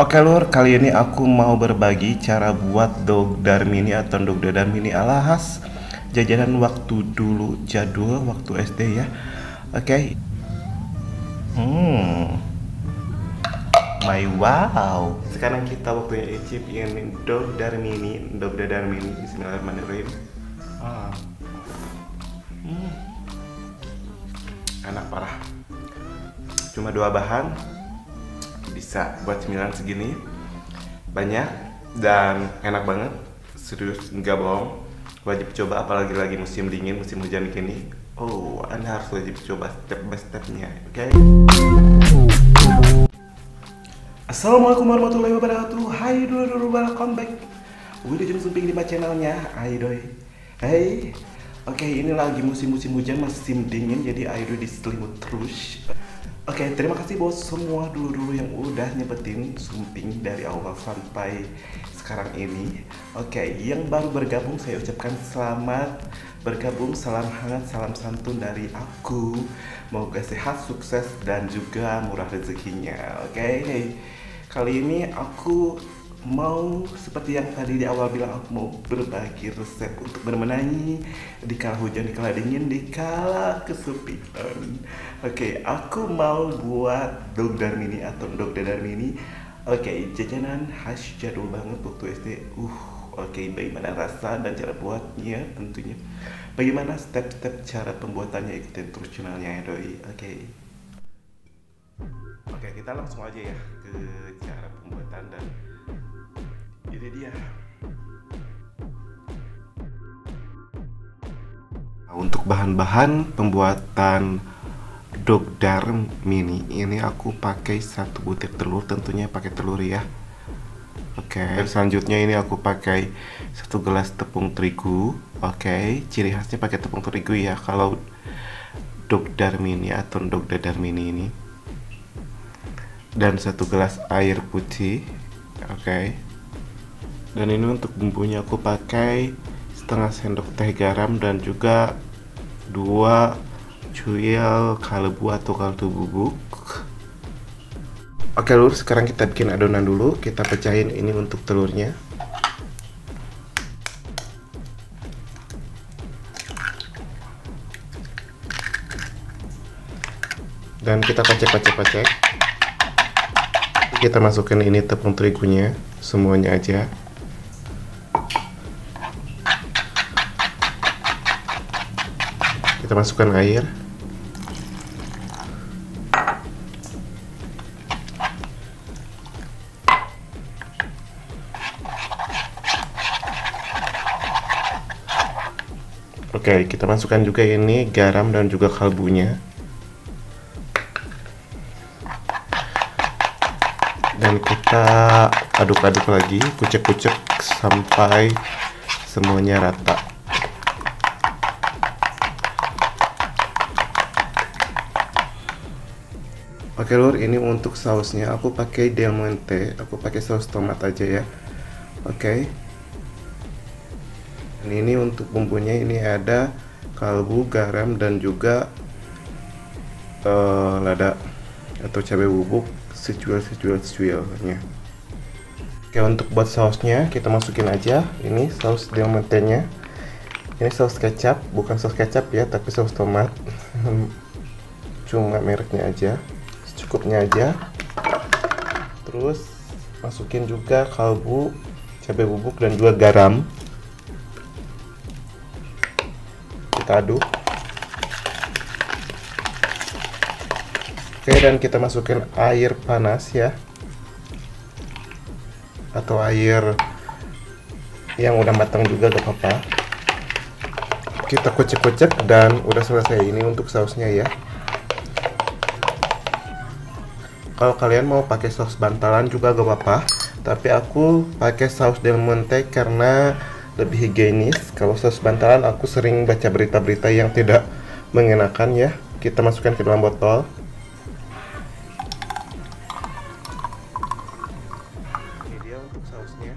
Oke lur, kali ini aku mau berbagi cara buat dog darmini atau dog dadar mini ala khas jajanan waktu dulu jadul waktu SD ya. Oke. Hmm, my wow. Sekarang kita waktunya icip ini dog dadar mini. Bismillahirrahmanirrahim. Ah, enak parah. Cuma dua bahan bisa buat cemilan segini banyak dan enak banget, serius nggak bohong, wajib coba apalagi lagi musim dingin musim hujan gini. Oh, anda harus wajib coba step by stepnya. Oke. Assalamualaikum warahmatullahi wabarakatuh. Hai dulu welcome back. Udah jam sumping di channelnya. Hai doi. Hey. Oke, ini lagi musim-musim hujan, musim dingin, jadi ayo diselimut terus. Oke, terima kasih bos semua dulu yang udah nyebetin sumping dari awal sampai sekarang ini. Oke, yang baru bergabung saya ucapkan selamat bergabung, salam hangat, salam santun dari aku. Moga sehat, sukses, dan juga murah rezekinya. Oke, kali ini aku mau seperti yang tadi di awal bilang, aku mau berbagi resep untuk bermenangi di kala hujan, di kala dingin, di kala kesepian. Oke, aku mau buat dog darmini atau dog dadar mini. Oke, jajanan khas jadul banget waktu SD. Oke, bagaimana rasa dan cara buatnya tentunya. Bagaimana step-step cara pembuatannya, ikutin terus channelnya ya doi. Oke, kita langsung aja ya ke cara pembuatan dan ini dia. Untuk bahan-bahan pembuatan dog dar mini ini aku pakai satu butir telur, tentunya pakai telur ya. Oke, selanjutnya ini aku pakai satu gelas tepung terigu. Oke, ciri khasnya pakai tepung terigu ya kalau dog dar mini atau dog dadar mini ini. Dan satu gelas air putih. Oke. Dan ini untuk bumbunya aku pakai setengah sendok teh garam dan juga 2 cuil kaldu atau kaldu bubuk. Oke lur, sekarang kita bikin adonan dulu. Kita pecahin ini untuk telurnya. Dan kita kocek. Kita masukkan ini tepung terigunya semuanya aja. Kita masukkan air. Oke, kita masukkan juga ini garam dan juga kalbunya. Dan kita aduk-aduk lagi, kucek-kucek sampai semuanya rata. Oke lur, ini untuk sausnya aku pakai Del Monte, aku pakai saus tomat aja ya. Oke. Dan ini untuk bumbunya, ini ada kaldu, garam, dan juga lada atau cabai bubuk secuil-secuilnya. Oke, untuk buat sausnya kita masukin aja ini saus Del Monte-nya. Ini saus kecap, bukan saus kecap ya, tapi saus tomat. Cuma mereknya aja. Cukupnya aja. Terus masukin juga kaldu, cabai bubuk, dan juga garam. Kita aduk. Oke, dan kita masukin air panas ya, atau air yang udah matang juga gak apa-apa. Kita kucek-kucek dan udah selesai. Ini untuk sausnya ya. Kalau kalian mau pakai saus bantalan juga gak apa-apa, tapi aku pakai saus Del Monte karena lebih higienis. Kalau saus bantalan aku sering baca berita-berita yang tidak mengenakan ya. Kita masukkan ke dalam botol. Ini dia untuk sausnya.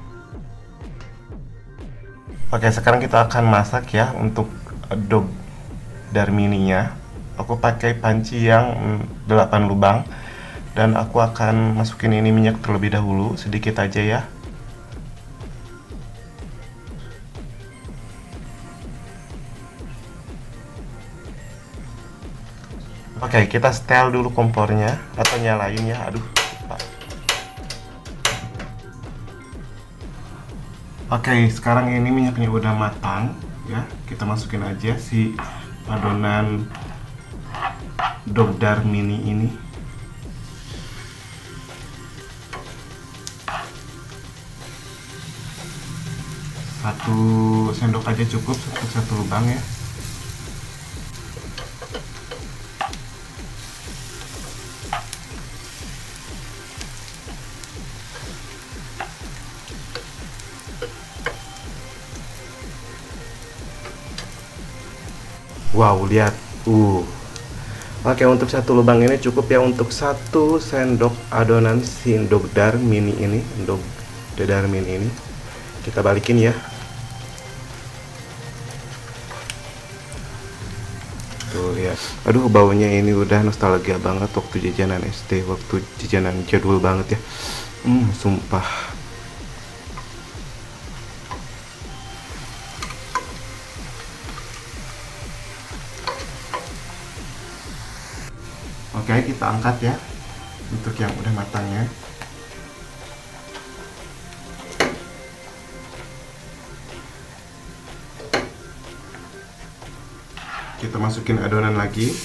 Oke, sekarang kita akan masak ya untuk dog dar mininya. Aku pakai panci yang 8 lubang. Dan aku akan masukin ini minyak terlebih dahulu, sedikit aja ya. Oke, kita setel dulu kompornya atau nyalain ya. Aduh, lupa. Oke, sekarang ini minyaknya udah matang ya. Kita masukin aja si adonan dogdar mini ini. Satu sendok aja cukup untuk satu lubang ya. Wow, lihat. Oke, untuk satu lubang ini cukup ya untuk satu sendok adonan si dogdar mini ini, dogdar mini ini. Kita balikin ya. Tuh lihat. Aduh, baunya ini udah nostalgia banget waktu jajanan SD, waktu jajanan jadul banget ya. Sumpah. Oke, kita angkat ya untuk yang udah matangnya. Kita masukin adonan lagi.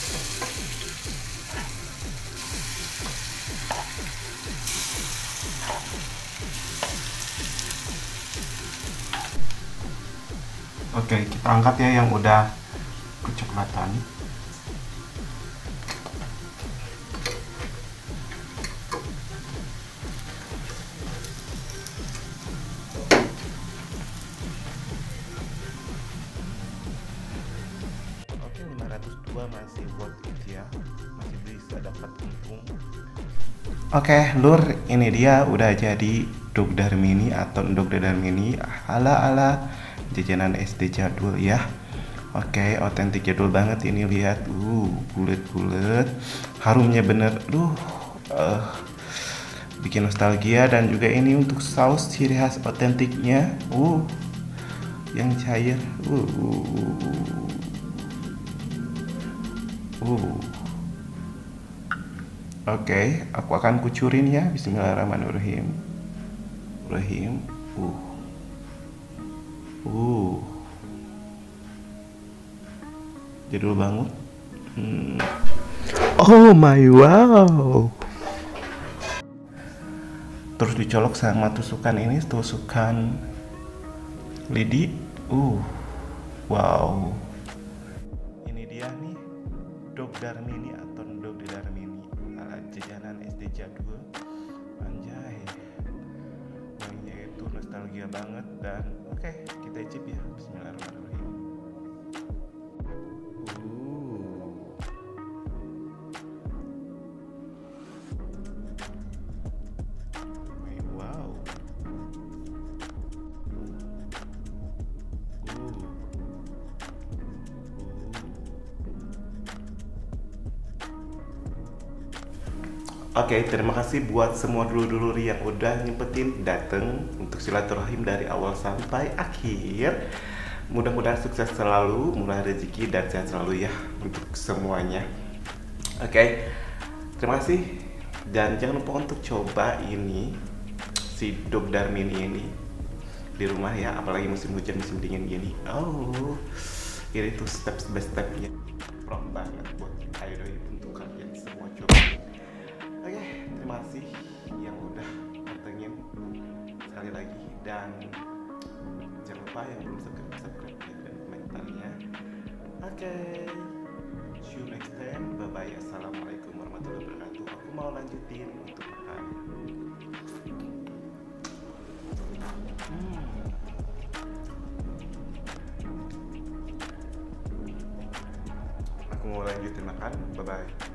Oke, kita angkat ya yang udah kecoklatan. Masih worth it ya, masih bisa dapat untung. Oke, lur, ini dia udah jadi dogdar mini atau dogdar mini ala jajanan SD jadul ya. Oke, otentik jadul banget ini, lihat. Bulet-bulet, harumnya bener. Bikin nostalgia. Dan juga ini untuk saus ciri khas otentiknya, yang cair. Oke, aku akan kucurin ya. Bismillahirrahmanirrahim. Jadul banget. Oh my wow. Terus dicolok sama tusukan ini, tusukan lidi. Wow. Ini dia nih, dogdar mini atau dogdar mini ala jajanan SD jadul. Anjay, wanginya itu nostalgia banget. Dan oke, kita icip ya. Bismillahirrahmanirrahim. Wow. Oke, terima kasih buat semua dulur-dulur yang udah nyempetin dateng untuk silaturahim dari awal sampai akhir. Mudah-mudahan sukses selalu, murah rezeki dan sehat selalu ya untuk semuanya. Oke, terima kasih. Dan jangan lupa untuk coba ini si dogdar mini ini di rumah ya, apalagi musim hujan, musim dingin gini. Ini tuh step by stepnya prok banget buat ayo untuk kalian semua coba. Oke, terima kasih yang udah pantengin sekali lagi. Dan jangan lupa yang belum subscribe dan komentarnya. Oke, see you next time. Bye bye. Assalamualaikum warahmatullahi wabarakatuh. Aku mau lanjutin untuk makan. Aku mau lanjutin makan. Bye bye.